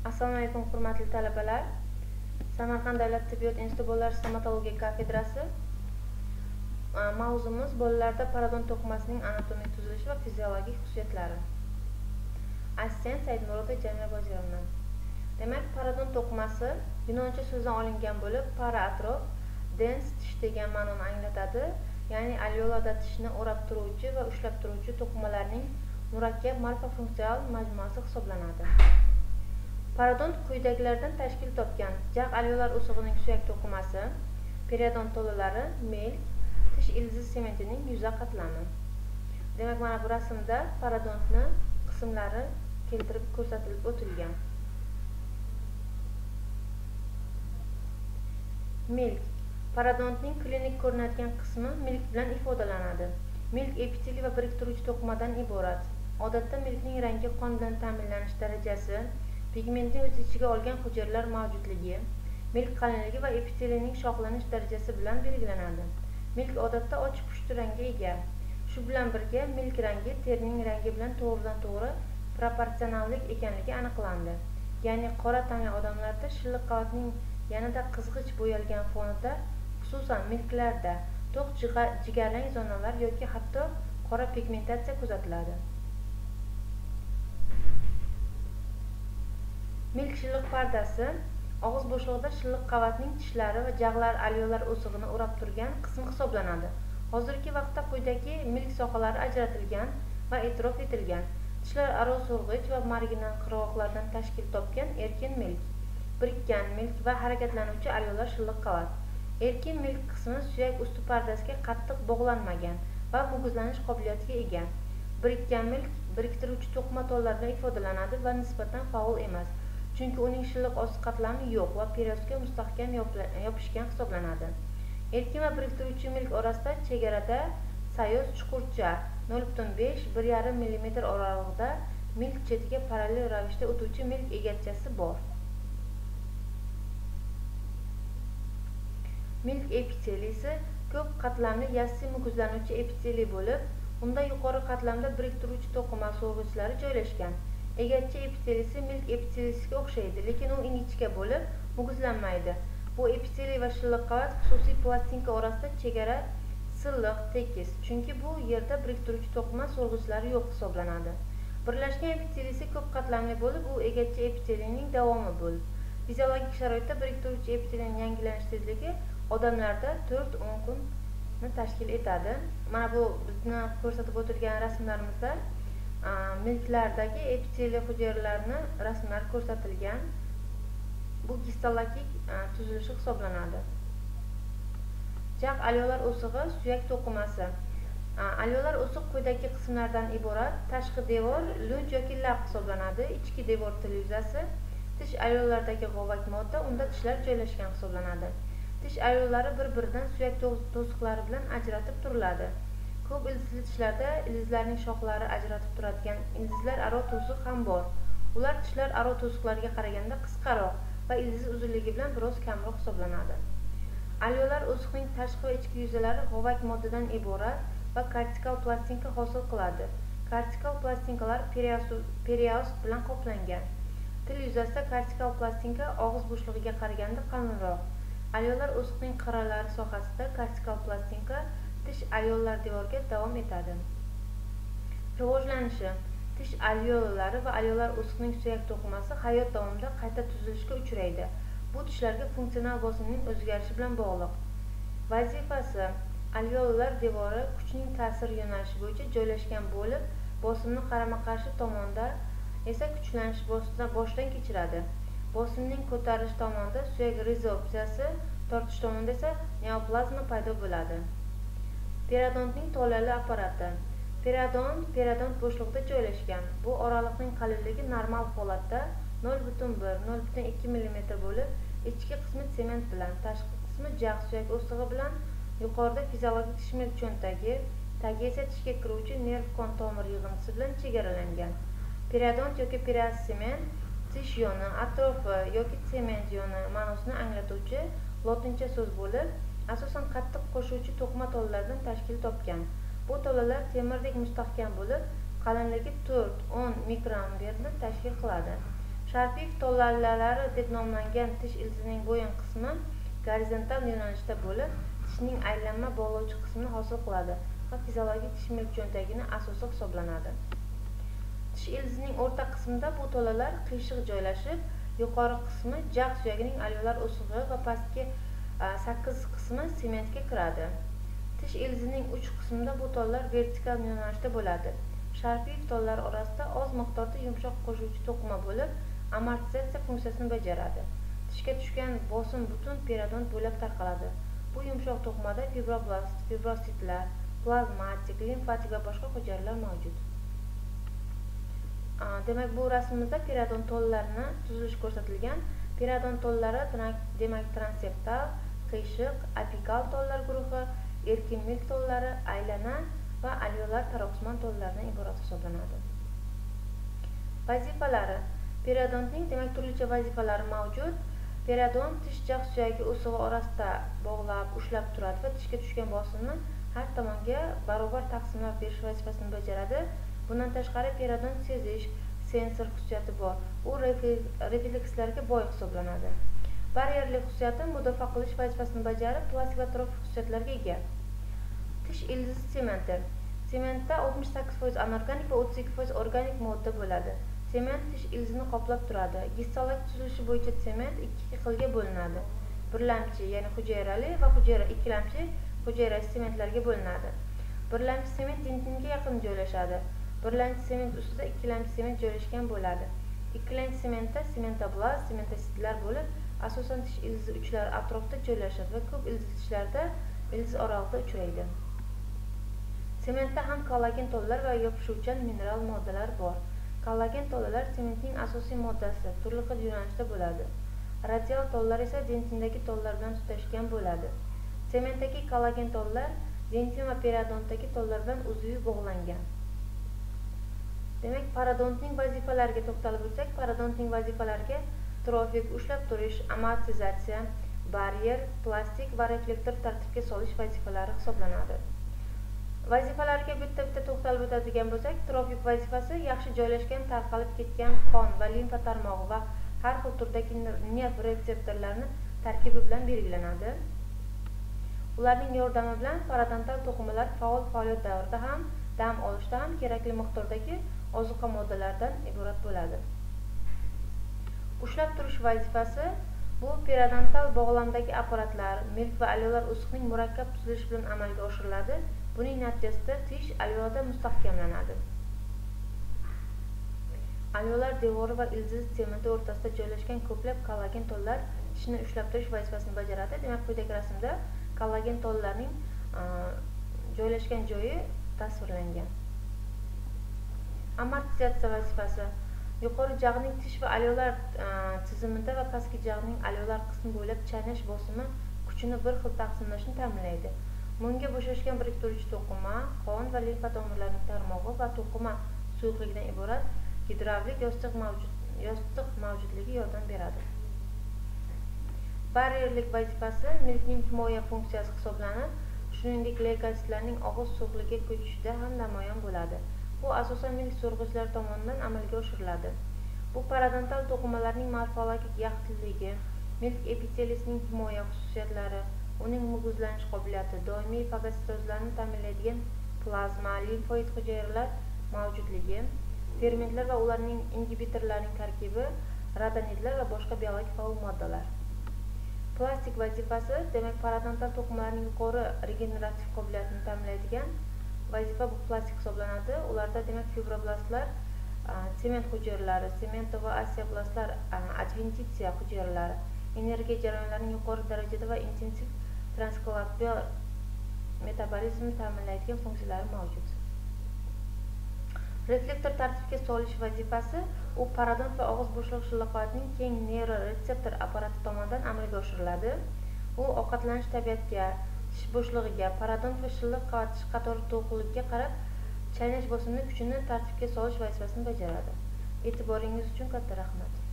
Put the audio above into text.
Assalomu alaykum hurmatli talabalar. Samarqand davlat tibbiyot instituti bolalar stomatologiya kafedrasi. Mavzumiz bolalarda parodont to'qimasining anatomik tuzilishi va fiziologik xususiyatlari. Assistent Saidmurodova Jamila Bojirova. Demak, parodont to'qimasi yunoncha so'zdan olingan bo'lib, para atrof, dens tish degan ma'noni anglatadi. Ya'ni alveolada tishni o'rab turuvchi va ushlab turuvchi to'qimalarning murakkab malfunktsional majmuasi hisoblanadi. Parodont quyidagilardan tashkil topgan: jag' alveolar o'sig'ining suyak to'qimasi, periodont tolalari, milk, tish ildizi sementining yuza qatlami. Demak, mana bu rasmda parodontni qismlari keltirib ko'rsatilib o'tilgan. Milk. Parodontning klinik ko'rinadigan qismi milk bilan ifodalanadi. Milk epiteliy va biriktiruvchi to'qimadan iborat. Odatda milkning rangi qon bilan ta'minlanish darajasi, pigmentni o'z ichiga olgan hujayralar mavjudligi, milk qalinligi va epiteliyning shoxlanish darajasi bilan belgilanadi. Milk odatda ochiq pushti rangga ega. Shu bilan birga milk rangi terining rangi bilan to'g'ridan-to'g'ri proporsionallik ekanligi aniqlandi. Ya'ni qora tanli odamlarda shilliq qavatning yanada qizg'ich bo'yalgan fonida, xususan milklarda to'q jigarrang zonalar yoki hatto qora pigmentatsiya kuzatiladi. Milk shilliq pardasi og'iz bo'shlig'ida shilliq qavatning tishlari va jag'lar alveolar o'sig'ini o'rab turgan qism hisoblanadi. Hozirgi vaqtda quyidagi milk sohalari ajratilgan va e'tirof etilgan: tishlar aro so'rg'ich va marginal qirg'oqlardan tashkil topgan erkin milk, birikkan milk va harakatlanuvchi alveolar shilliq qavat. Erkin milk qismi suyak usti pardasiga qattiq bog'lanmagan va muguzlanish qobiliyatiga ega. Birikkan milk biriktiruvchi to'qima tollardan ifodalanadi va nisbatan faol emas, chunki uning shilliq osti qatlami yo'q va periodga mustahkam yopishgan hisoblanadi. Erkin va biriktiruvchi milk orasida chegarada sayoz chuqurcha 0,5–1,5 mm oralig'ida milk chetiga parallel ravishda o'tuvchi milk egarchasi bor. Milk epiteliysi ko'p qatlamli yassi muguzlanuvchi epiteliy bo'lib, unda yuqori qatlamda biriktiruvchi to'qima so'rg'ichlari joylashgan. Egarcha epiteliysi milk epiteliysiga o'xshaydi, lekin u ingichka bo'lib, muguzlanmaydi. Bu epiteliy va shilliq qavat xususiy plastinka orasida chegara silliq, tekis, chunki bu yerda biriktiruvchi to'qima so'rg'ichlari yo'q hisoblanadi. Birlashgan epiteliysi ko'p qatlamli bo'lib, u egarcha epiteliyning davomi bo'lib, fiziologik sharoitda biriktiruvchi epiteliyning yangilanish tezligi odamlarda 4–10 kunni tashkil etadi. Mana bu bizni ko'rsatib o'tilgan rasmlarimizda milklardagi epiteliy hujayralarni rasmlari ko'rsatilgan. Bu gistologik tuzilishi hisoblanadi. Jag' alveolar o'sig'i suyak to'qimasi. Alveolar o'siq quyidagi qismlardan iborat: tashqi devor lunj yoki lab hisoblanadi, ichki devor til yuzasi, tish alveolaridagi g'ovak modda, unda tishlar joylashgan hisoblanadi. Tish alveolari bir-biridan suyak to'siqlari bilan ajratib turiladi. Ko'p ildizli tishlarda ildizlarning shoxlari ajratib turadigan ildizlar aro to'siq ham bor. Ular tishlar aro to'siqlarga qaraganda qisqaroq va ildiz uzunligi bilan biroz kamroq hisoblanadi. Alveolar o'siqning tashqi va ichki yuzalari g'ovak moddadan iborat va kortikal plastinka hosil qiladi. Kortikal plastinkalar periost bilan qoplangan. Til yuzasida kortikal plastinka og'iz bo'shlig'iga qaraganda qalinroq. Alveolar o'siqning qirralari sohasida kortikal plastinka tish alveolar devoriga davom etadi. Rivojlanishi: tish alveolalari va alveolar o'siqning suyak to'qimasi hayot davomida qayta tuzilishga uchraydi. Bu tishlarga funksional bosimning o'zgarishi bilan bog'liq. Vazifasi: alveolar devori kuchning ta'sir yo'nalishi bo'yicha joylashgan bo'lib, bosimni qarama-qarshi tomonda esa kuchlanish boshdan kechiradi. Bosimning ko'tarilish tomonida suyak rezorbsiyasi, tortish tomonida esa neoplazma paydo bo'ladi. Periodontning tolali apparati. Periodont bo'shlig'ida joylashgan. Bu oraliqning qalinligi normal holatda 0,1–0,2 mm bo'lib, ichki qismi sement bilan, tashqi qismi jag' suyak o'sig'i bilan, yuqorida fiziologik tish milk cho'ntagi, tagi esa tishga kiruvchi nerv-qon tomir yig'indisi bilan chegaralangan. Periodont yoki periosement tish yoni, atrofi yoki sement yoni ma'nosini anglatuvchi lotincha so'z bo'lib, asosan qattiq qo'shuvchi to'qima tolalaridan tashkil topgan. Bu tolalar temirdek mustahkam bo'lib, qalinligi 4–10 mikroamperni tashkil qiladi. Sharpiy tollalari deb nomlangan tish ildizining bo'yin qismi gorizontal yo'nalishda bo'lib, tishning aylanma bog'lovchi qismini hosil qiladi va fiziologik tish milk cho'ntagining asosi hisoblanadi. Tish ildizining o'rta qismida bu tollalar qiyshiq joylashib, yuqori qismi jag' suyagining alveolar o'sig'i va pastki sakkiz qismi sementga kiradi. Tish ildizining uch qismida bu tollar vertikal yo'nalishda bo'ladi. Sharpiy tollar orasida oz miqdorda yumshoq qo'shuvchi to'qima bo'lib, amortizatsiya funksiyasini bajaradi. Tishga tushgan bosim butun periodont bo'ylab tarqaladi. Bu yumshoq to'qimada fibroblast, fibrositlar, plazmatik, limfatik va boshqa hujayralar mavjud. Demak, bu rasmimizda periodont tollarini tuzilishi ko'rsatilgan. Periodont tollari demak transeptal, qiyshiq, apikal tollar guruhi, erkin milk tollari, aylana va alveolar taroqsimon tollardan iborat hisoblanadi. Vazifalari. Periodontning demak turlicha vazifalari mavjud. Periodont tish jag' suyagi o'sig'i orasida bog'lab, ushlab turadi va tishga tushgan bosimni har tomonga barobar taqsimlab berish vazifasini bajaradi. Bundan tashqari periodont sezish, sensor xususiyati bor. U reflekslarga boy hisoblanadi. Barrierlik xususiyati mudofaa qilish vazifasini bajarib, plastik va trofik xususiyatlarga ega. Tish ildizi sementi. Sementda 68% anorganik va 32% organik modda bo'ladi. Sement tish ildizini qoplab turadi. Gistolog tuzilishi bo'yicha sement ikki xilga bo'linadi. Birlamchi, ya'ni hujayrali va ikkilamchi hujayrali sementlarga bo'linadi. Birlamchi sement dentinga yaqin joylashadi. Birlamchi sement ustida ikkilamchi sement joylashgan bo'ladi. Ikkilamchi sementda sementoblast, sementositlar bo'lib, asosan tish ildizi uchlari atrofida joylashadi va ko'p ildiz tishlarda ildiz oralig'ida uchraydi. Sementda ham kollagen tollar va yopishuvchan mineral moddalar bor. Kollagen tollalar sementning asosiy moddasi, turli xil yo'nalishda bo'ladi. Radial tollar esa dentindagi tollar bilan tutashgan bo'ladi. Sementdagi kollagen tollar dentin va periodontdagi tollar bilan uzviy bog'langan. Demak, parodontning vazifalariga to'xtalib o'tsak, parodontning vazifalariga trofik, ushlab turish, amortizatsiya, baryer, plastik va reflektor tartibga solish vazifalari hisoblanadi. Vazifalarga bitta-bitta to'xtalib o'tadigan bo'lsak, trofik vazifasi yaxshi joylashgan, tarqalib ketgan qon va limfa tarmog'i va har xil turdagi nerv retseptorlarni tarkibi bilan belgilanadi. Ularning yordami bilan parodontal to'qimalar faol faoliyat davrida ham, dam olishda ham kerakli miqdordagi ozuqa moddalaridan iborat bo'ladi. Ushlab turish vazifasi bu periodontal bog'lamdagi apparatlar, milk va alveolar o'siqning murakkab tuzilishi bilan amalga oshiriladi. Buning natijasida tish alveolada mustahkamlanadi. Alveolar devori va ildiz sementi o'rtasida joylashgan ko'plab kollagen tollar tishni ushlab turish vazifasini bajaradi. Demak, quyidagi rasmda kollagen tollarning joylashgan joyi tasvirlangan. Amortizatsiya vazifasi yuqori jag'ning tish va alveolar tizimida va pastki jag'ning alveolar qismi bo'ylab chaynash bosimi kuchini bir xil taqsimlashni ta'minlaydi. Bunga bo'shashgan biriktiruvchi to'qima, qon va limfa tomirlarining tarmog'i va to'qima suyuqligidan iborat gidravlik yostiq mavjudligi yordam beradi. Barrierlik vazifasi milkning himoya funksiyasi hisoblanib, shuningdek leykotsitlarning og'iz suyuqligi ko'chishida ham namoyon bo'ladi. Bu asosan milk so'rg'ichlar tomonidan amalga oshiriladi. Bu parodontal to'qimalarning morfologik yaxlitligi, milk epiteliyasining himoya xususiyatlari, uning muguzlanish qobiliyati, doimiy fagositozlarni ta'minlaydigan plazma, limfoid hujayralar mavjudligi, fermentlar va ularning ingibitorlarining tarkibi, radonidlar va boshqa biologik faol moddalar. Plastik vazifasi, demak, parodontal to'qimalarning yuqori regenerativ qobiliyatini ta'minlaydigan vazifa bu plastik hisoblanadi. Ularda demak fibroblastlar, sement hujayralari, semento va osteoblastlar, adventitsiya hujayralari, energiya jarayonlarining yuqori darajada va intensiv transkribial metabolizmni ta'minlaydigan funksiyalari mavjud. Reflektor tartibga solish vazifasi u parodont va og'iz bo'shlig'i shilliqotining keng neuroretseptor apparati tomonidan amalga oshiriladi. U ovqatlanish tabiatiga, tish bo'shlig'iga, parodont va shilliq qavatish qatori to'lqinlikka qarab chaynash bosimini kuchini tartibga solish vazifasini bajaradi. E'tiboringiz uchun katta rahmat.